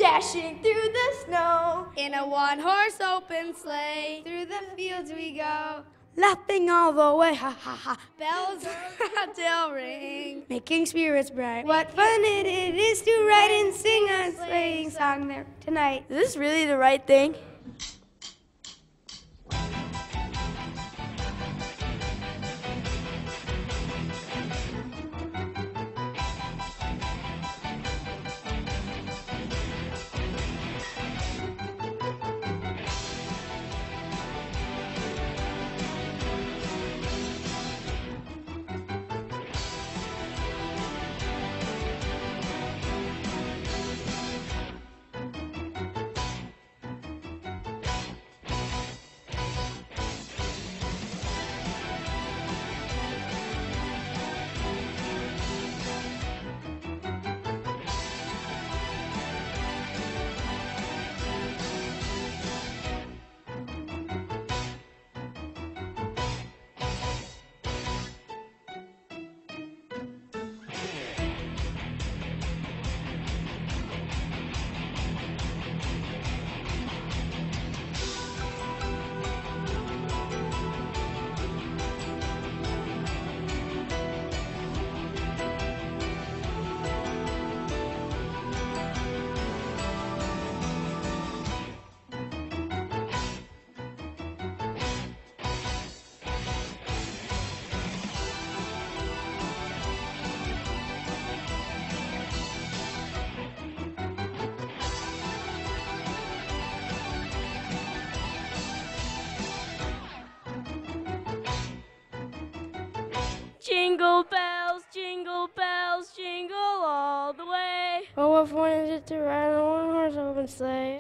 dashing through the snow. In a one-horse open sleigh, through the fields we go. Laughing all the way, ha ha ha. Bells still ring, making spirits bright. What fun it is to ride and sing a sleighing song there tonight. Is this really the right thing? Jingle bells, jingle all the way. Oh, what fun is it to ride on a one-horse open sleigh?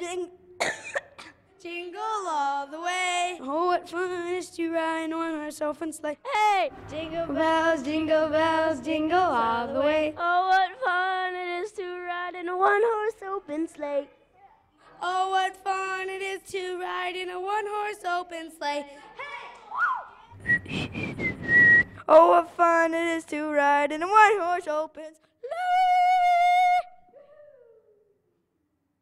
Jingle all the way. Oh, what fun it is to ride on a one-horse open sleigh. Hey! Jingle bells, jingle all the way. Oh, what fun it is to ride in a one-horse open sleigh. Oh, what fun it is to ride in a one-horse open sleigh. Hey! Oh, what fun it is to ride in a one-horse open sleigh.